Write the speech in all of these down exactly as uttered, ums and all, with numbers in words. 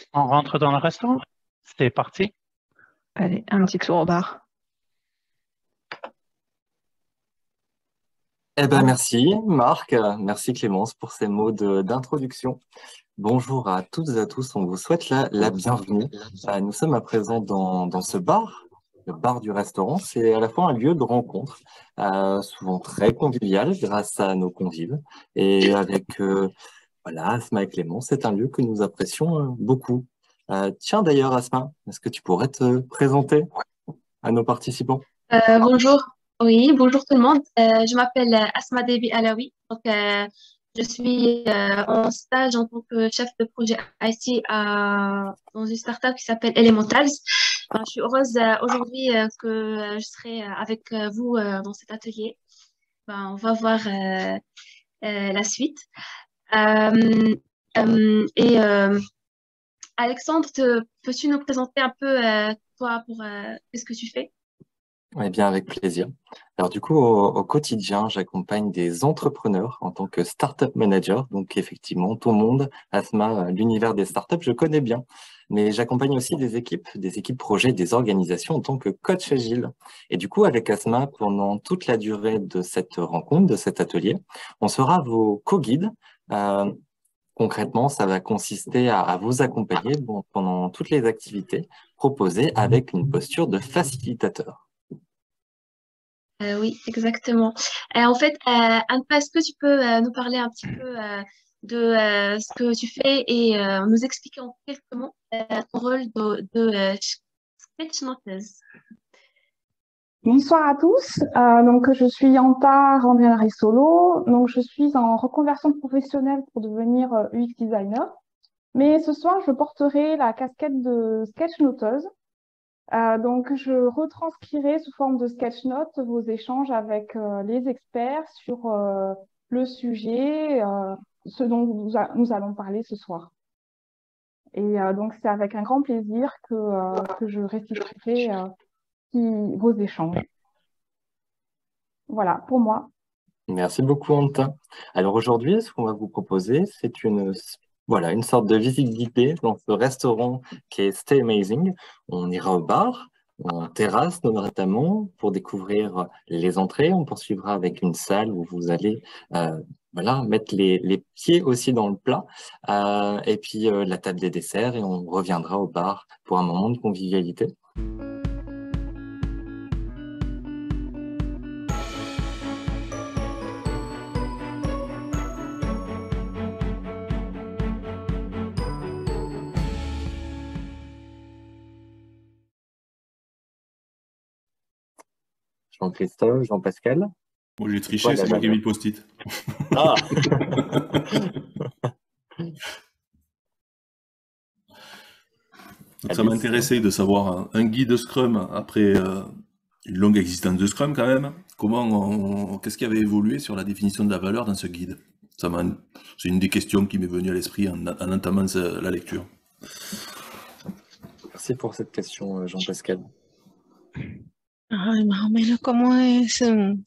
On rentre dans le restaurant? C'est parti. Allez, un petit tour au bar. Eh ben merci Marc, euh, merci Clémence pour ces mots de- d'introduction. Bonjour à toutes et à tous, on vous souhaite la, la bienvenue. Euh, nous sommes à présent dans, dans ce bar, le bar du restaurant. C'est à la fois un lieu de rencontre, euh, souvent très convivial grâce à nos convives. Et avec euh, voilà, Asma et Clémence, c'est un lieu que nous apprécions euh, beaucoup. Euh, tiens d'ailleurs Asma, est-ce que tu pourrais te présenter à nos participants? Euh, bonjour, oui, bonjour tout le monde. Euh, je m'appelle euh, Asma Devi Alaoui. Donc, euh, je suis euh, en stage en tant que chef de projet I T à, dans une startup qui s'appelle Elementals. Ben, je suis heureuse euh, aujourd'hui euh, que euh, je serai euh, avec euh, vous euh, dans cet atelier. Ben, on va voir euh, euh, la suite. Euh, euh, et euh, Alexandre, te- peux-tu nous présenter un peu euh, toi pour euh, qu'est-ce que tu fais? Eh bien, avec plaisir. Alors, du coup, au, au quotidien, j'accompagne des entrepreneurs en tant que startup manager. Donc, effectivement, tout le monde, Asma, euh, l'univers des startups, je connais bien. Mais j'accompagne aussi des équipes, des équipes projets, des organisations en tant que coach agile. Et du coup, avec Asma, pendant toute la durée de cette rencontre, de cet atelier, on sera vos co-guides. Euh, Concrètement, ça va consister à, à vous accompagner bon, pendant toutes les activités proposées avec une posture de facilitateur. Euh, oui, exactement. Euh, en fait, euh, Anne-Paul, est-ce que tu peux euh, nous parler un petit peu euh, de euh, ce que tu fais et euh, nous expliquer en quelques mots euh, ton rôle de, de euh, sketchnoteuse? Bonsoir à tous. Euh, donc, je suis Yanta Randrianari-Solo. Donc, je suis en reconversion professionnelle pour devenir euh, U X designer. Mais ce soir, je porterai la casquette de sketchnoteuse. Euh, donc, je retranscrirai sous forme de sketchnote vos échanges avec euh, les experts sur euh, le sujet, euh, ce dont nous, a- nous allons parler ce soir. Et euh, donc, c'est avec un grand plaisir que, euh, que je restituerai euh, qui- vos échanges. Voilà, pour moi. Merci beaucoup, Anta. Alors aujourd'hui, ce qu'on va vous proposer, c'est une, voilà, une sorte de visite guidée dans ce restaurant qui est Stay Amazing. On ira au bar, en terrasse notamment, pour découvrir les entrées. On poursuivra avec une salle où vous allez euh, voilà, mettre les, les pieds aussi dans le plat. Euh, et puis euh, la table des desserts et on reviendra au bar pour un moment de convivialité. Jean-Christophe, Jean-Pascal, Moi, j'ai c'est quoi triché, la c'est moi qui ai mis valeur? le post-it. Ah! Donc, ça Alice? m'intéressait de savoir un, un guide Scrum après euh, une longue existence de Scrum quand même. Comment on, qu'est-ce qui avait évolué sur la définition de la valeur dans ce guide? Ça m'a, c'est une des questions qui m'est venue à l'esprit en, en entamant ce- la lecture. Merci pour cette question, euh, Jean-Pascal. Ay, más o menos cómo es. mm,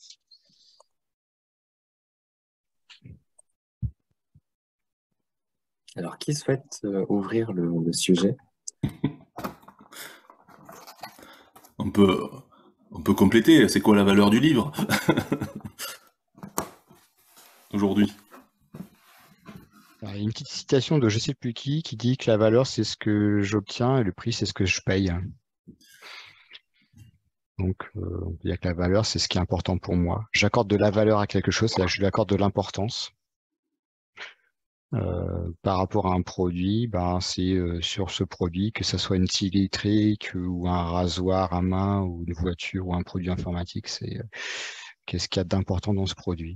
Alors, qui souhaite euh, ouvrir le, le sujet? On peut, on peut compléter. C'est quoi la valeur du livre aujourd'hui? Alors, il y a une petite citation de je sais plus qui qui dit que la valeur c'est ce que j'obtiens et le prix c'est ce que je paye. Donc euh, on peut dire que la valeur c'est ce qui est important pour moi. J'accorde de la valeur à quelque chose, c'est-à-dire que je lui accorde de l'importance. Euh, par rapport à un produit, ben, c'est euh, sur ce produit, que ce soit une scie électrique ou un rasoir à main ou une voiture ou un produit informatique, c'est euh, qu'est-ce qu'il y a d'important dans ce produit.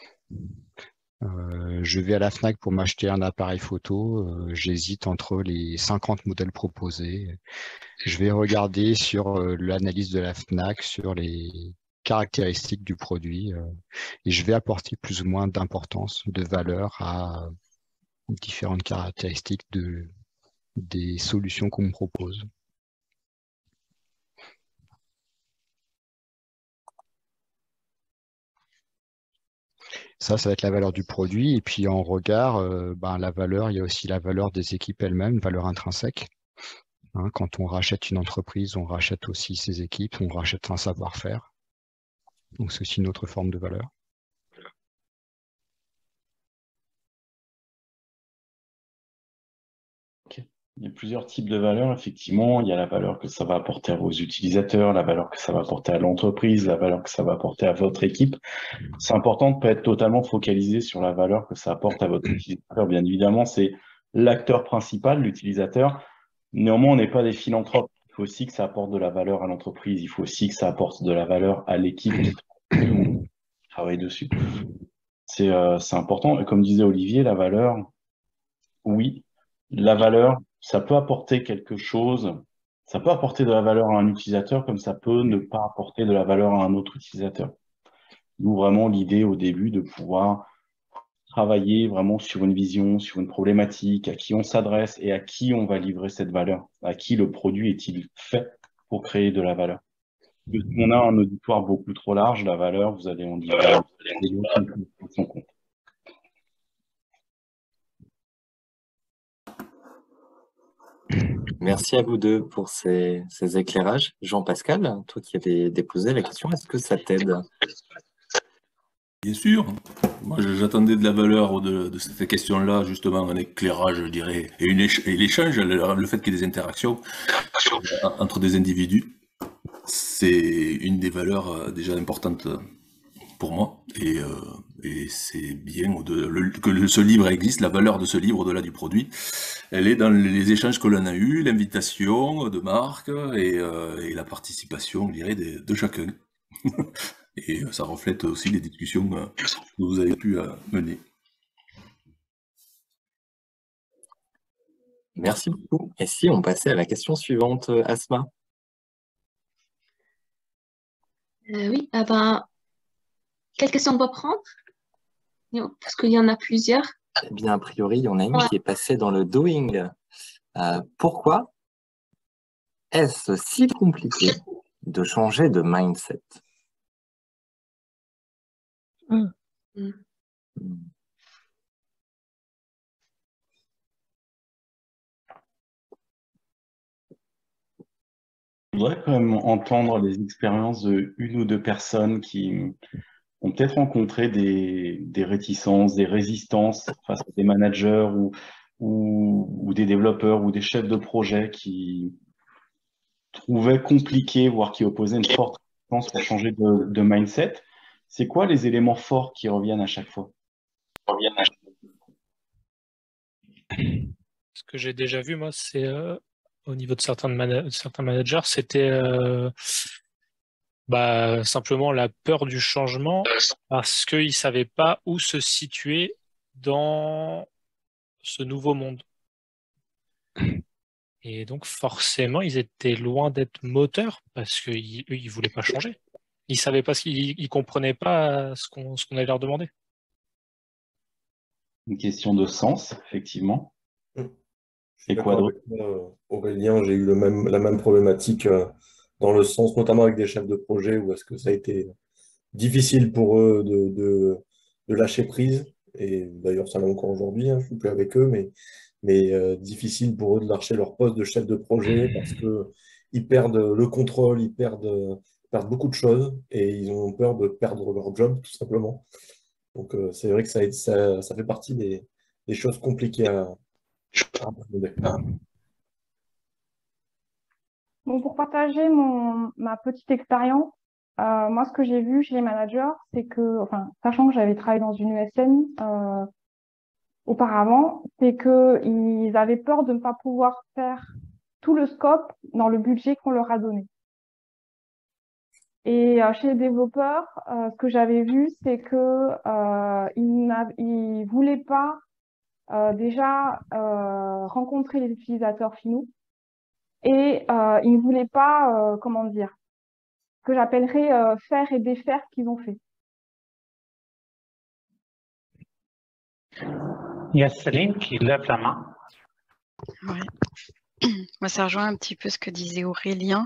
Euh, je vais à la Fnac pour m'acheter un appareil photo. Euh, j'hésite entre les cinquante modèles proposés. Je vais regarder sur euh, l'analyse de la Fnac, sur les caractéristiques du produit, euh, et je vais apporter plus ou moins d'importance, de valeur à différentes caractéristiques de, des solutions qu'on me propose. Ça, ça va être la valeur du produit. Et puis en regard, euh, ben, la valeur, il y a aussi la valeur des équipes elles-mêmes, valeur intrinsèque. Hein, quand on rachète une entreprise, on rachète aussi ses équipes, on rachète un savoir-faire. Donc c'est aussi une autre forme de valeur. Okay. Il y a plusieurs types de valeurs, effectivement. Il y a la valeur que ça va apporter à vos utilisateurs, la valeur que ça va apporter à l'entreprise, la valeur que ça va apporter à votre équipe. C'est important de ne pas être totalement focalisé sur la valeur que ça apporte à votre utilisateur. Bien évidemment, c'est l'acteur principal, l'utilisateur. Néanmoins, on n'est pas des philanthropes. Il faut aussi que ça apporte de la valeur à l'entreprise. Il faut aussi que ça apporte de la valeur à l'équipe qui travaille dessus. C'est euh, c'est important. Et comme disait Olivier, la valeur, oui, la valeur, ça peut apporter quelque chose. Ça peut apporter de la valeur à un utilisateur comme ça peut ne pas apporter de la valeur à un autre utilisateur. D'où vraiment l'idée au début de pouvoir travailler vraiment sur une vision, sur une problématique, à qui on s'adresse et à qui on va livrer cette valeur, à qui le produit est-il fait pour créer de la valeur. Parce que si on a un auditoire beaucoup trop large, la valeur, vous allez en livrer son compte. Merci à vous deux pour ces, ces éclairages. Jean-Pascal, toi qui avais déposé la question, est-ce que ça t'aide? Bien sûr. Moi, j'attendais de la valeur de, de cette question-là, justement, un éclairage, je dirais, et, une et l'échange, le, le fait qu'il y ait des interactions entre des individus, c'est une des valeurs déjà importantes pour moi. Et, euh, et c'est bien de, le, que ce livre existe, la valeur de ce livre au-delà du produit. Elle est dans les échanges que l'on a eus, l'invitation de Marc et, euh, et la participation, je dirais, de, de chacun. Et ça reflète aussi les discussions que vous avez pu mener. Merci beaucoup. Et si on passait à la question suivante, Asma? euh, Oui, ah ben, quelle question on doit prendre? Parce qu'il y en a plusieurs. Eh bien, a priori, il y en a une Ouais. qui est passée dans le doing. Euh, pourquoi est-ce si compliqué de changer de mindset? Mm. Mm. Je voudrais quand même entendre les expériences de une ou deux personnes qui ont peut-être rencontré des, des réticences, des résistances face à des managers ou, ou, ou des développeurs ou des chefs de projet qui trouvaient compliqué, voire qui opposaient une forte résistance pour changer de, de mindset. C'est quoi les éléments forts qui reviennent à chaque fois? Ce que j'ai déjà vu, moi, c'est euh, au niveau de certains, mana- certains managers, c'était euh, bah, simplement la peur du changement parce qu'ils ne savaient pas où se situer dans ce nouveau monde. Et donc, forcément, ils étaient loin d'être moteurs parce qu'eux, ils ne voulaient pas changer. Ils ne savaient pas ce qu'ils ne comprenaient pas ce qu'on ce qu'on allait leur demander. Une question de sens, effectivement. Mm. Je suis Et quoi d'accord d'autre? avec toi, euh, Aurélien, j'ai eu le même, la même problématique euh, dans le sens, notamment avec des chefs de projet, où est-ce que ça a été difficile pour eux de, de, de lâcher prise. Et d'ailleurs, ça l'est encore aujourd'hui, hein, je ne suis plus avec eux, mais, mais euh, difficile pour eux de lâcher leur poste de chef de projet parce qu'ils perdent le contrôle, ils perdent, perdent beaucoup de choses et ils ont peur de perdre leur job, tout simplement. Donc, euh, c'est vrai que ça, ça, ça fait partie des, des choses compliquées à, à appréhender. Bon, pour partager mon, ma petite expérience, euh, moi, ce que j'ai vu chez les managers, c'est que, enfin, sachant que j'avais travaillé dans une U S N euh, auparavant, c'est qu'ils avaient peur de ne pas pouvoir faire tout le scope dans le budget qu'on leur a donné. Et euh, chez les développeurs, euh, ce que j'avais vu, c'est que euh, ils ne voulaient pas euh, déjà euh, rencontrer les utilisateurs finaux et euh, ils ne voulaient pas, euh, comment dire, ce que j'appellerais euh, faire et défaire ce qu'ils ont fait. Il y a Céline qui lève la main. Ouais. Moi, ça rejoint un petit peu ce que disait Aurélien.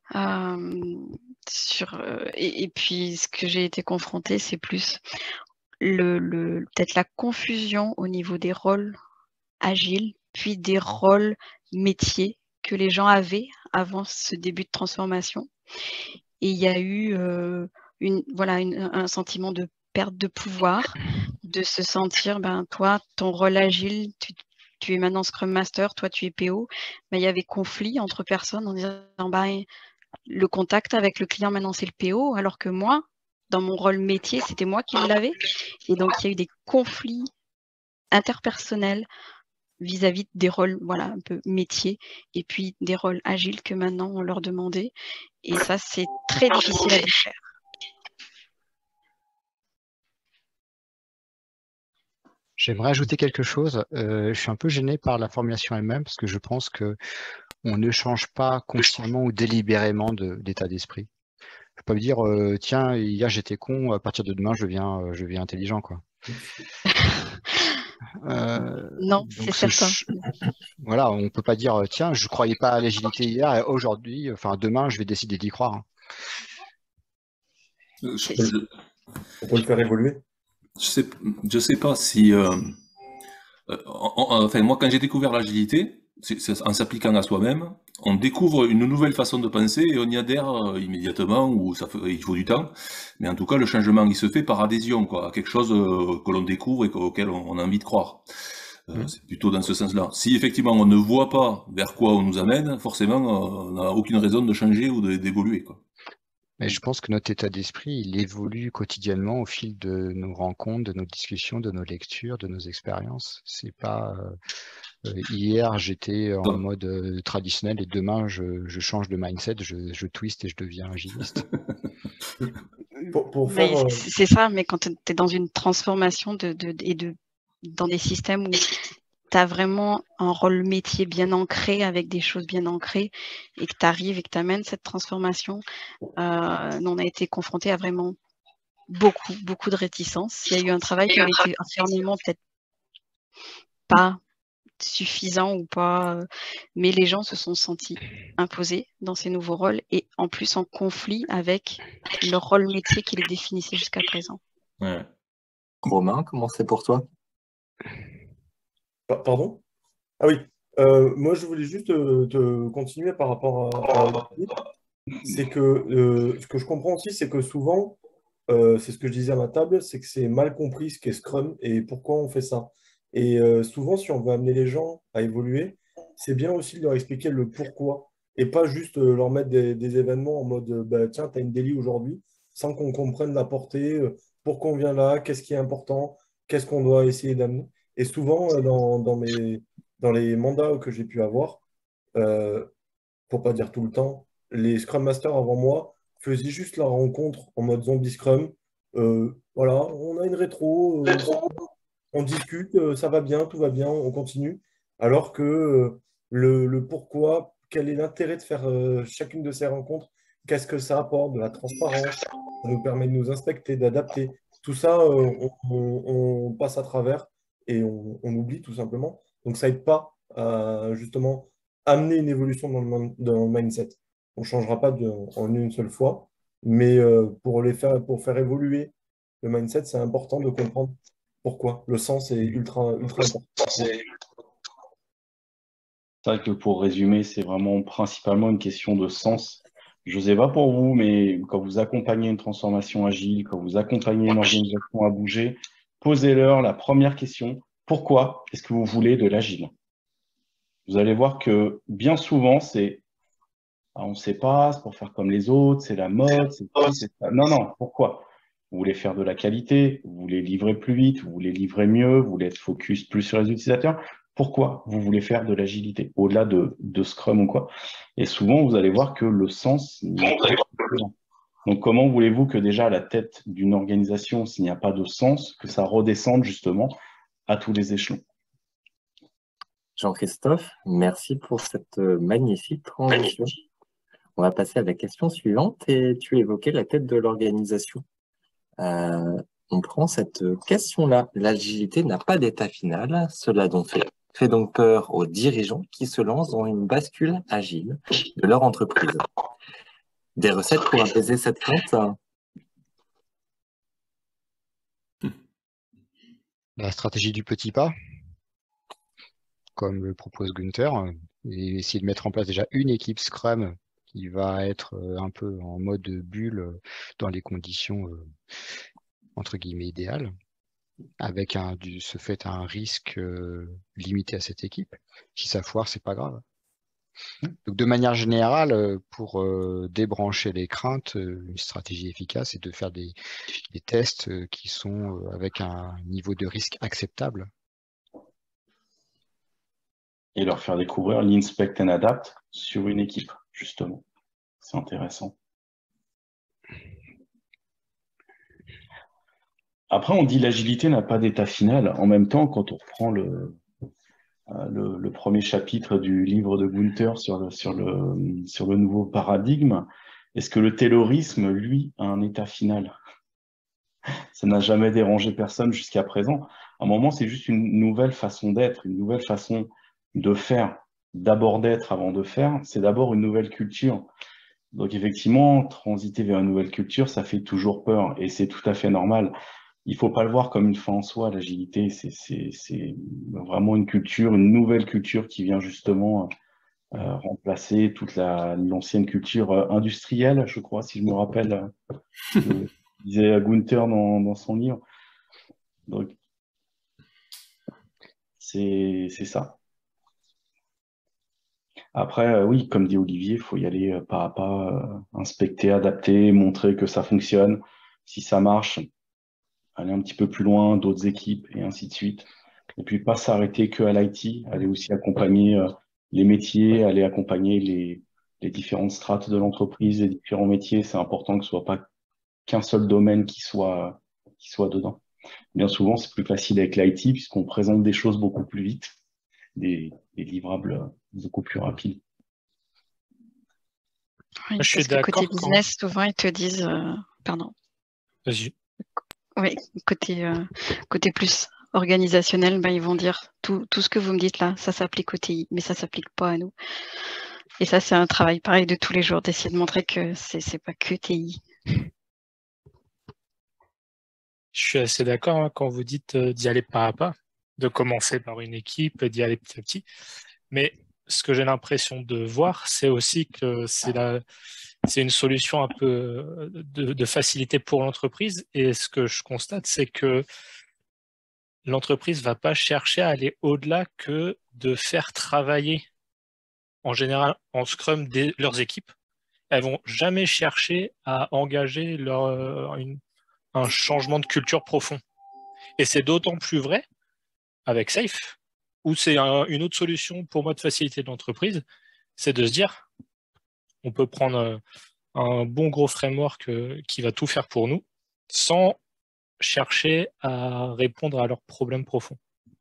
Euh, sur, euh, et, et puis, ce que j'ai été confrontée, c'est plus le, le, peut-être la confusion au niveau des rôles agiles, puis des rôles métiers que les gens avaient avant ce début de transformation. Et il y a eu euh, une, voilà, une, un sentiment de perte de pouvoir, de se sentir, ben, toi, ton rôle agile, tu, tu es maintenant Scrum Master, toi, tu es P O. Ben, il y avait conflit entre personnes en disant, ben, le contact avec le client, maintenant, c'est le P O, alors que moi, dans mon rôle métier, c'était moi qui l'avais. Et donc, il y a eu des conflits interpersonnels vis-à-vis des rôles, voilà, un peu métiers, et puis des rôles agiles que maintenant on leur demandait. Et ça, c'est très difficile à défaire. J'aimerais ajouter quelque chose. Euh, je suis un peu gêné par la formulation elle-même parce que je pense que on ne change pas consciemment ou délibérément d'état d'esprit. Je peux pas me dire, euh, tiens, hier j'étais con, à partir de demain je deviens, euh, je deviens intelligent, quoi. Euh, non, c'est certain. Je, voilà, on peut pas dire, tiens, je croyais pas à l'agilité hier et aujourd'hui, enfin demain, je vais décider d'y croire. Je, je, on peut le faire évoluer. Je sais, je sais pas si, euh, euh, en, en, enfin moi quand j'ai découvert l'agilité, en s'appliquant à soi-même, on découvre une nouvelle façon de penser et on y adhère euh, immédiatement ou ça fait, il faut du temps. Mais en tout cas, le changement il se fait par adhésion, quoi, à quelque chose euh, que l'on découvre et auquel on, on a envie de croire. Euh, mmh. C'est plutôt dans ce sens-là. Si effectivement on ne voit pas vers quoi on nous amène, forcément on n'a aucune raison de changer ou d'évoluer, quoi. Mais je pense que notre état d'esprit, il évolue quotidiennement au fil de nos rencontres, de nos discussions, de nos lectures, de nos expériences. C'est pas euh, hier j'étais en non. mode euh, traditionnel et demain je, je change de mindset, je, je twist et je deviens agiliste. pour, pour faire, euh... C'est ça, mais quand tu es dans une transformation de, de, et de, dans des systèmes où tu as vraiment un rôle métier bien ancré, avec des choses bien ancrées, et que tu arrives et que tu amènes cette transformation, euh, on a été confronté à vraiment beaucoup, beaucoup de réticences. Il y a eu un travail qui avait été entièrement peut-être pas suffisant ou pas, mais les gens se sont sentis imposés dans ces nouveaux rôles et en plus en conflit avec leur rôle métier qui les définissait jusqu'à présent. Ouais. Romain, comment c'est pour toi? Pardon? Ah oui, euh, moi je voulais juste te, te continuer par rapport à, à... c'est que euh, ce que je comprends aussi, c'est que souvent, euh, c'est ce que je disais à ma table, c'est que c'est mal compris ce qu'est Scrum et pourquoi on fait ça. Et euh, souvent, si on veut amener les gens à évoluer, c'est bien aussi de leur expliquer le pourquoi et pas juste euh, leur mettre des, des événements en mode euh, bah, tiens, tu as une daily aujourd'hui, sans qu'on comprenne la portée, euh, pourquoi on vient là, qu'est-ce qui est important, qu'est-ce qu'on doit essayer d'amener. Et souvent, euh, dans, dans, mes, dans les mandats que j'ai pu avoir, euh, pour pas dire tout le temps, les Scrum Masters avant moi faisaient juste la rencontre en mode zombie Scrum. Euh, voilà, on a une rétro, euh, on discute, euh, ça va bien, tout va bien, on continue. Alors que euh, le, le pourquoi, quel est l'intérêt de faire euh, chacune de ces rencontres, qu'est-ce que ça apporte, de la transparence, ça nous permet de nous inspecter, d'adapter. Tout ça, euh, on, on, on passe à travers et on, on oublie tout simplement. Donc ça aide pas à justement amener une évolution dans le, dans le mindset. On ne changera pas de, en une seule fois, mais euh, pour, les faire, pour faire évoluer le mindset, c'est important de comprendre pourquoi. Le sens est ultra, ultra important. C'est vrai que pour résumer, c'est vraiment principalement une question de sens. Je ne sais pas pour vous, mais quand vous accompagnez une transformation agile, quand vous accompagnez une organisation à bouger, posez-leur la première question. Pourquoi est-ce que vous voulez de l'agile? Vous allez voir que bien souvent, c'est ah, on ne sait pas, c'est pour faire comme les autres, c'est la mode, c'est ça. Non, non, pourquoi? Vous voulez faire de la qualité, vous voulez livrer plus vite, vous voulez livrer mieux, vous voulez être focus plus sur les utilisateurs. Pourquoi vous voulez faire de l'agilité, au-delà de, de Scrum ou quoi? Et souvent, vous allez voir que le sens n'est pas présent. Donc, comment voulez-vous que déjà à la tête d'une organisation, s'il n'y a pas de sens, que ça redescende justement à tous les échelons? Jean-Christophe, merci pour cette magnifique transition. On va passer à la question suivante et tu évoquais la tête de l'organisation. Euh, on prend cette question-là. L'agilité n'a pas d'état final. Cela donc fait, fait donc peur aux dirigeants qui se lancent dans une bascule agile de leur entreprise. Des recettes pour apaiser cette crainte? La stratégie du petit pas, comme le propose Gunther, et essayer de mettre en place déjà une équipe Scrum qui va être un peu en mode bulle dans les conditions entre guillemets idéales, avec un, du, ce fait un risque euh, limité à cette équipe. Si ça foire, c'est pas grave. Donc, de manière générale, pour euh, débrancher les craintes, une stratégie efficace est de faire des, des tests qui sont avec un niveau de risque acceptable. Et leur faire découvrir l'Inspect and Adapt sur une équipe, justement. C'est intéressant. Après, on dit l'agilité n'a pas d'état final. En même temps, quand on reprend le, le, le premier chapitre du livre de Gunther sur le, sur le, sur le nouveau paradigme, est-ce que le taylorisme, lui, a un état final? Ça n'a jamais dérangé personne jusqu'à présent. À un moment, c'est juste une nouvelle façon d'être, une nouvelle façon de faire. D'abord d'être avant de faire, c'est d'abord une nouvelle culture. Donc effectivement, transiter vers une nouvelle culture, ça fait toujours peur et c'est tout à fait normal. Il ne faut pas le voir comme une fin en soi, l'agilité, c'est vraiment une culture, une nouvelle culture qui vient justement euh, remplacer toute l'ancienne culture euh, industrielle, je crois, si je me rappelle, euh, ce que disait Gunther dans, dans son livre. Donc, c'est ça. Après, euh, oui, comme dit Olivier, il faut y aller euh, pas à pas, euh, inspecter, adapter, montrer que ça fonctionne. Si ça marche, aller un petit peu plus loin, d'autres équipes, et ainsi de suite. Et puis, pas s'arrêter que à l'I T, aller aussi accompagner euh, les métiers, aller accompagner les, les différentes strates de l'entreprise, les différents métiers. C'est important que ce soit pas qu'un seul domaine qui soit, qui soit dedans. Bien souvent, c'est plus facile avec l'I T puisqu'on présente des choses beaucoup plus vite, des, des livrables beaucoup plus rapides. Oui, Je suis parce que côté d'accord quand... business, souvent, ils te disent... euh, pardon. Vas-y. Oui, côté, euh, côté plus organisationnel, ben, ils vont dire tout, tout ce que vous me dites là, ça s'applique au T I, mais ça s'applique pas à nous. Et ça, c'est un travail pareil de tous les jours, d'essayer de montrer que c'est c'est pas que T I. Je suis assez d'accord hein, quand vous dites euh, d'y aller pas à pas, de commencer par une équipe, d'y aller petit à petit. Mais ce que j'ai l'impression de voir, c'est aussi que c'est la, c'est une solution un peu de, de facilité pour l'entreprise. Et ce que je constate, c'est que l'entreprise ne va pas chercher à aller au-delà que de faire travailler en général en Scrum des, leurs équipes. Elles vont jamais chercher à engager leur, euh, une, un changement de culture profond. Et c'est d'autant plus vrai avec Safe, où c'est un, une autre solution pour moi de faciliter l'entreprise, c'est de se dire, on peut prendre un bon gros framework euh, qui va tout faire pour nous, sans chercher à répondre à leurs problèmes profonds.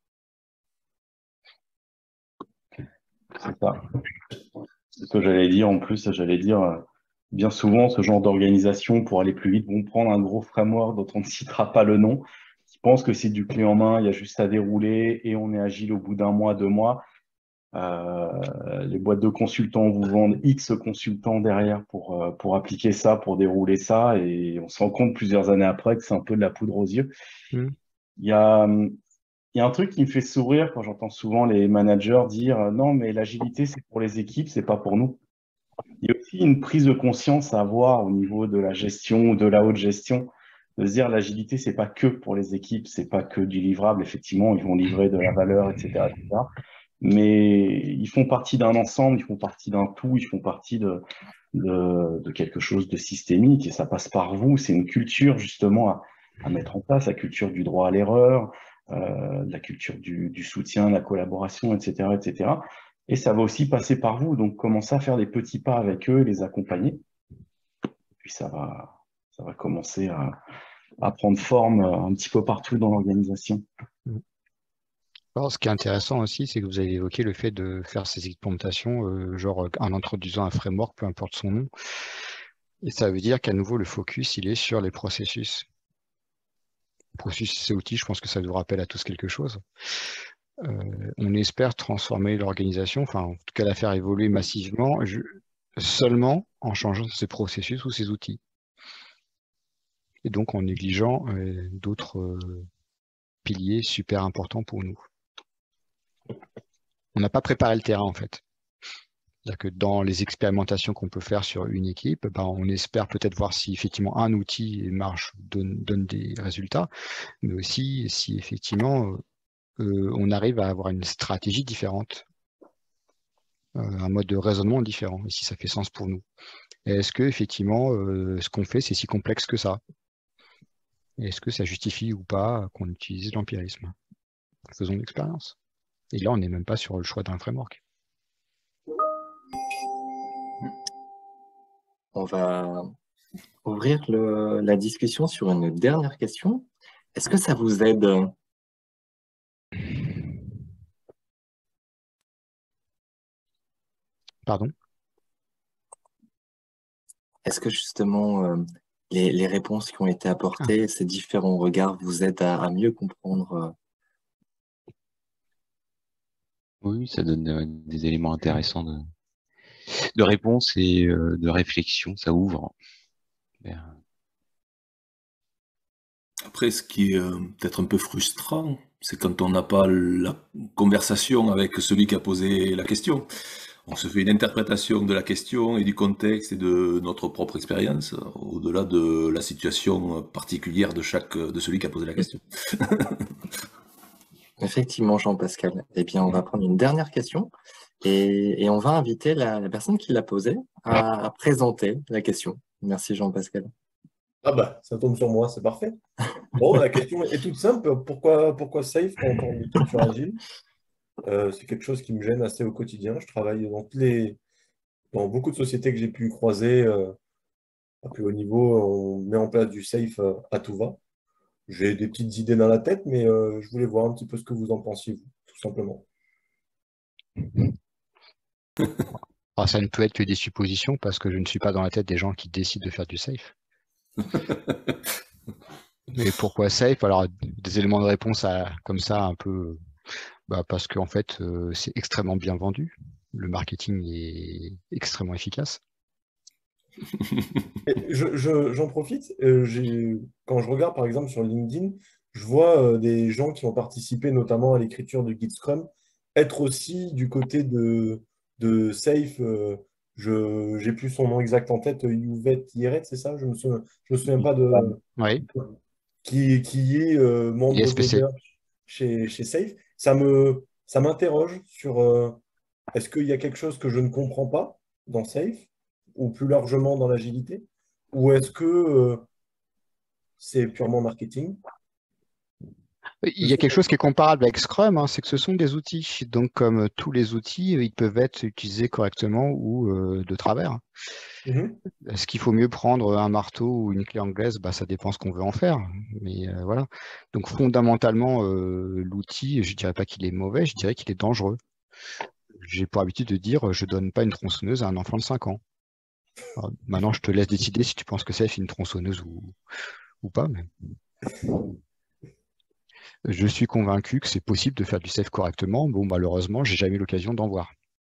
C'est ça. C'est ce que j'allais dire. En plus, j'allais dire, euh, bien souvent, ce genre d'organisation, pour aller plus vite, vont prendre un gros framework dont on ne citera pas le nom, qui pense que c'est du clé en main, il y a juste à dérouler et on est agile au bout d'un mois, deux mois. Euh, les boîtes de consultants vous vendent X consultants derrière pour, euh, pour appliquer ça, pour dérouler ça, et on se rend compte plusieurs années après que c'est un peu de la poudre aux yeux. Mmh. Il y a, il y a un truc qui me fait sourire quand j'entends souvent les managers dire euh, non, mais l'agilité, c'est pour les équipes, c'est pas pour nous. Il y a aussi une prise de conscience à avoir au niveau de la gestion ou de la haute gestion, de se dire l'agilité, c'est pas que pour les équipes, c'est pas que du livrable. Effectivement, ils vont livrer de la valeur, et cetera, et cetera. Mais ils font partie d'un ensemble, ils font partie d'un tout, ils font partie de, de, de quelque chose de systémique et ça passe par vous. C'est une culture justement à, à mettre en place, la culture du droit à l'erreur, euh, la culture du, du soutien, la collaboration, et cetera, et cetera. Et ça va aussi passer par vous. Donc, commencez à faire des petits pas avec eux, les accompagner. Et puis, ça va, ça va commencer à, à prendre forme un petit peu partout dans l'organisation. Alors, ce qui est intéressant aussi, c'est que vous avez évoqué le fait de faire ces expérimentations, euh, genre en introduisant un framework, peu importe son nom. Et ça veut dire qu'à nouveau, le focus, il est sur les processus. Processus et outils, je pense que ça nous rappelle à tous quelque chose. Euh, on espère transformer l'organisation, enfin, en tout cas, la faire évoluer massivement, je, seulement en changeant ses processus ou ses outils. Et donc, en négligeant euh, d'autres... Euh, pilier super important pour nous. On n'a pas préparé le terrain, en fait. C'est-à-dire que dans les expérimentations qu'on peut faire sur une équipe, ben, on espère peut-être voir si effectivement un outil marche, donne, donne des résultats, mais aussi si effectivement euh, on arrive à avoir une stratégie différente, euh, un mode de raisonnement différent, et si ça fait sens pour nous. Est-ce que effectivement euh, ce qu'on fait, c'est si complexe que ça? Est-ce que ça justifie ou pas qu'on utilise l'empirisme? Faisons l'expérience. Et là, on n'est même pas sur le choix d'un framework. On va ouvrir le, la discussion sur une dernière question. Est-ce que ça vous aide? Pardon? Est-ce que justement euh, les, les réponses qui ont été apportées, ah. ces différents regards vous aident à, à mieux comprendre? euh... Oui, ça donne euh, des éléments intéressants de, de réponse et euh, de réflexion, ça ouvre. Vers... Après, ce qui est euh, peut-être un peu frustrant, c'est quand on n'a pas la conversation avec celui qui a posé la question. On se fait une interprétation de la question et du contexte et de notre propre expérience, au-delà de la situation particulière de chaque de celui qui a posé la question. Effectivement, Jean-Pascal. Eh bien, on va prendre une dernière question et, et on va inviter la, la personne qui l'a posée à, à présenter la question. Merci, Jean-Pascal. Ah bah, ça tombe sur moi, c'est parfait. Bon, la question est toute simple. Pourquoi, pourquoi Safe quand on parle d'écriture agile? Euh, c'est quelque chose qui me gêne assez au quotidien. Je travaille dans, les, dans beaucoup de sociétés que j'ai pu croiser euh, à plus haut niveau. On met en place du Safe euh, à tout va. J'ai des petites idées dans la tête, mais euh, je voulais voir un petit peu ce que vous en pensiez, vous, tout simplement. Ah, ça ne peut être que des suppositions parce que je ne suis pas dans la tête des gens qui décident de faire du Safe. Mais pourquoi Safe? Alors, des éléments de réponse à, comme ça, un peu... Bah parce qu'en fait, euh, c'est extrêmement bien vendu. Le marketing est extrêmement efficace. je, je, j'en profite. Euh, j'ai, quand je regarde, par exemple, sur LinkedIn, je vois euh, des gens qui ont participé notamment à l'écriture du guide Scrum être aussi du côté de, de Safe. Euh, je j'ai plus son nom exact en tête. Youvet Yeret, c'est ça? Je me souviens, je me souviens pas de... Oui. Qui, qui est euh, membre d'honneur chez, chez Safe. Ça me, ça m'interroge sur euh, est-ce qu'il y a quelque chose que je ne comprends pas dans Safe ou plus largement dans l'agilité, ou est-ce que euh, c'est purement marketing? Il y a quelque chose qui est comparable avec Scrum, hein, c'est que ce sont des outils. Donc, comme tous les outils, ils peuvent être utilisés correctement ou euh, de travers. Mm-hmm. Est-ce qu'il faut mieux prendre un marteau ou une clé anglaise? Bah, ça dépend ce qu'on veut en faire. Mais euh, voilà. Donc, fondamentalement, euh, l'outil, je ne dirais pas qu'il est mauvais, je dirais qu'il est dangereux. J'ai pour habitude de dire, je ne donne pas une tronçonneuse à un enfant de cinq ans. Alors, maintenant, je te laisse décider si tu penses que c'est une tronçonneuse ou, ou pas. Mais... Je suis convaincu que c'est possible de faire du safe correctement. Bon, malheureusement, j'ai jamais eu l'occasion d'en voir.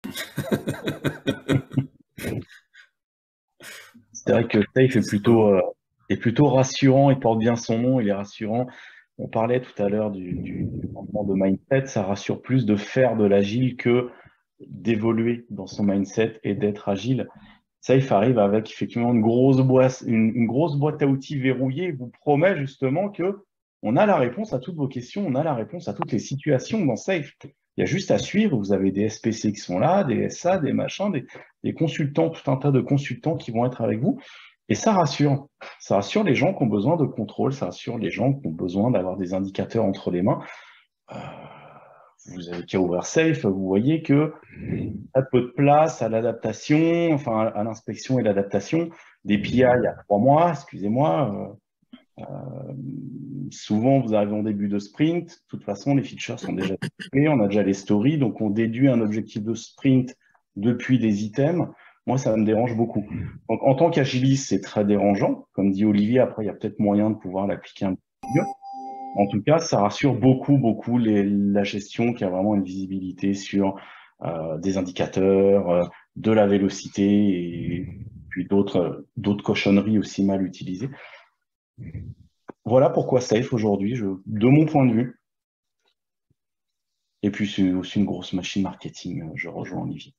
C'est vrai que safe est plutôt, euh, est plutôt rassurant, il porte bien son nom, il est rassurant. On parlait tout à l'heure du, du, du changement de mindset, ça rassure plus de faire de l'agile que d'évoluer dans son mindset et d'être agile. Safe arrive avec effectivement une grosse boîte, une, une grosse boîte à outils verrouillée et vous promet justement que on a la réponse à toutes vos questions, on a la réponse à toutes les situations dans Safe. Il y a juste à suivre, vous avez des S P C qui sont là, des S A, des machins, des, des consultants, tout un tas de consultants qui vont être avec vous. Et ça rassure. Ça rassure les gens qui ont besoin de contrôle, ça rassure les gens qui ont besoin d'avoir des indicateurs entre les mains. Euh, vous avez qu'à ouvrir Safe, vous voyez que il y a peu de place à l'adaptation, enfin à l'inspection et l'adaptation. Des P I il y a trois mois, excusez-moi. Euh, euh, souvent, vous arrivez en début de sprint. De toute façon, les features sont déjà développées, on a déjà les stories, donc on déduit un objectif de sprint depuis des items. Moi, ça me dérange beaucoup. Donc, en tant qu'agiliste, c'est très dérangeant. Comme dit Olivier, après, il y a peut-être moyen de pouvoir l'appliquer un peu mieux. En tout cas, ça rassure beaucoup, beaucoup les, la gestion qui a vraiment une visibilité sur euh, des indicateurs, euh, de la vélocité et puis d'autres d'autres cochonneries aussi mal utilisées. voilà pourquoi Safe aujourd'hui, je, de mon point de vue. Et puis c'est aussi une grosse machine marketing, je rejoins Olivier.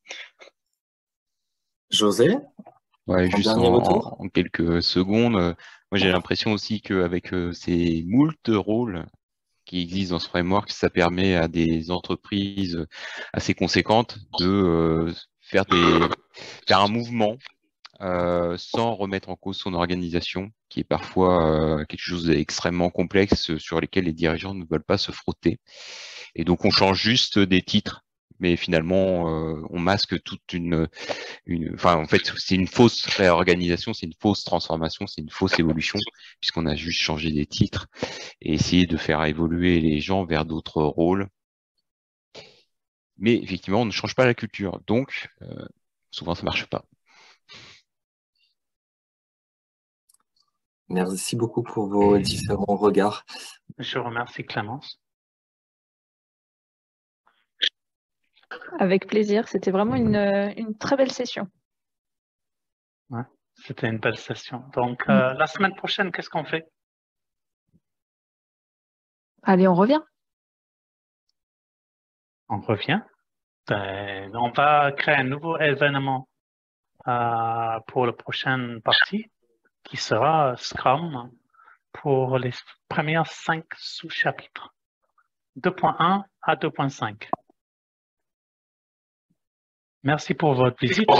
José, Ouais, un juste dernier en, retour? en quelques secondes, euh, moi j'ai l'impression aussi qu'avec euh, ces moult rôles qui existent dans ce framework, ça permet à des entreprises assez conséquentes de euh, faire des faire un mouvement euh, sans remettre en cause son organisation, qui est parfois euh, quelque chose d'extrêmement complexe sur lesquels les dirigeants ne veulent pas se frotter. Et donc on change juste des titres, mais finalement euh, on masque toute une, une, enfin en fait c'est une fausse réorganisation, c'est une fausse transformation, c'est une fausse évolution, puisqu'on a juste changé des titres et essayé de faire évoluer les gens vers d'autres rôles. Mais effectivement, on ne change pas la culture, donc euh, souvent ça marche pas. Merci beaucoup pour vos différents regards. Je remercie Clémence. Avec plaisir, c'était vraiment une, une très belle session. Ouais, c'était une belle session. Donc, euh, la semaine prochaine, qu'est-ce qu'on fait? Allez, on revient. On revient. Ben, on va créer un nouveau événement euh, pour la prochaine partie qui sera Scrum pour les premières cinq sous-chapitres, deux point un à deux point cinq. Merci pour votre visite.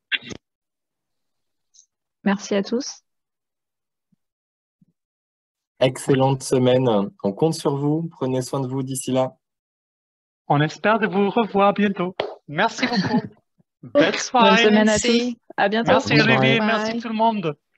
Merci à tous. Excellente semaine. On compte sur vous. Prenez soin de vous d'ici là. On espère de vous revoir bientôt. Merci beaucoup. Belle Bonne soirée. semaine à tous. À bientôt. Merci Bonne soirée. Olivier, Bye. merci tout le monde.